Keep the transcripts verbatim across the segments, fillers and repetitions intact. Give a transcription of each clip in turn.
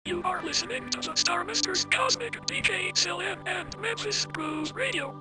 You are listening to the Star Misters Cosmic D J Sylin and Memphis Blues Radio.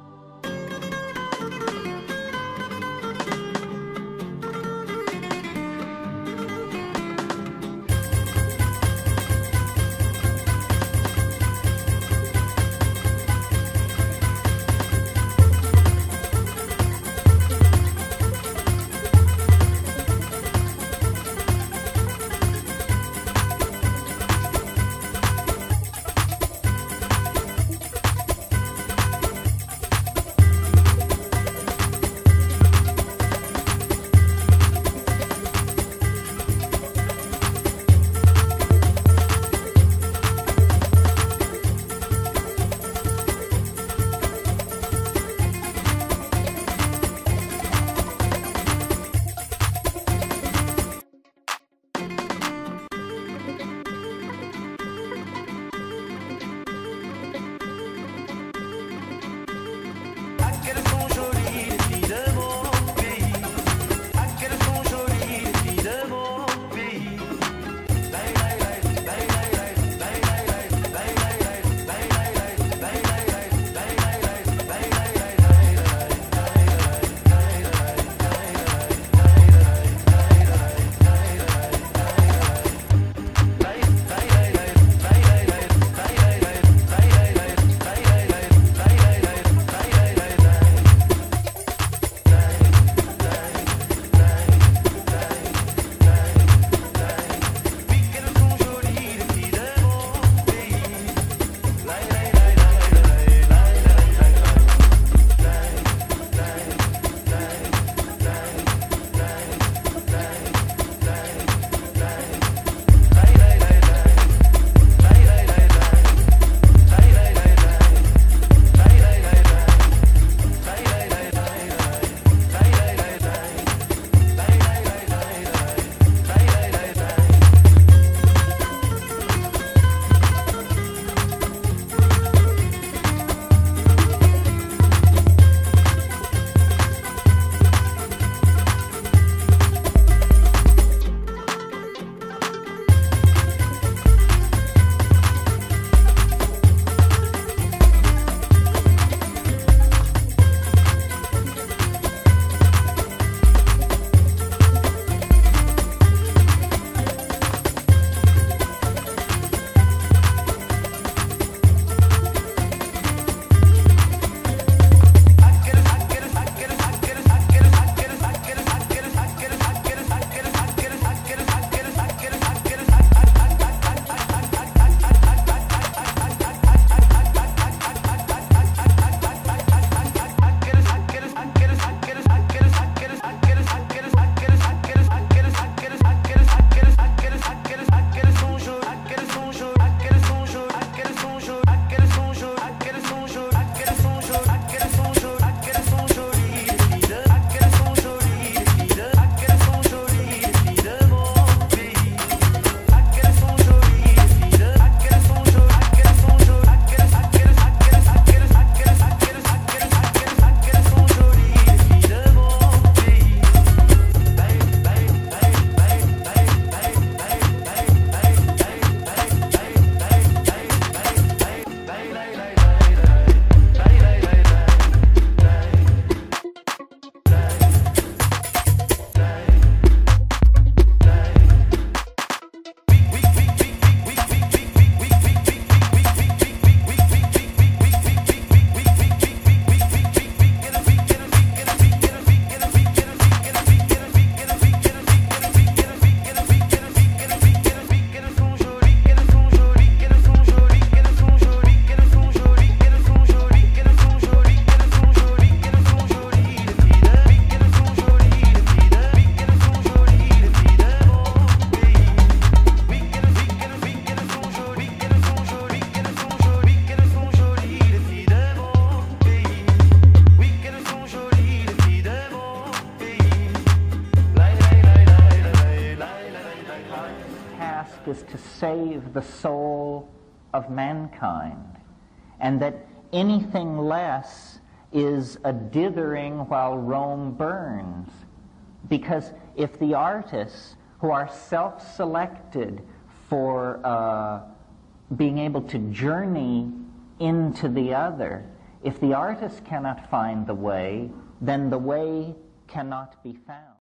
Is to save the soul of mankind, and that anything less is a dithering while Rome burns. Because if the artists who are self-selected for uh, being able to journey into the other. If the artist cannot find the way, then the way cannot be found.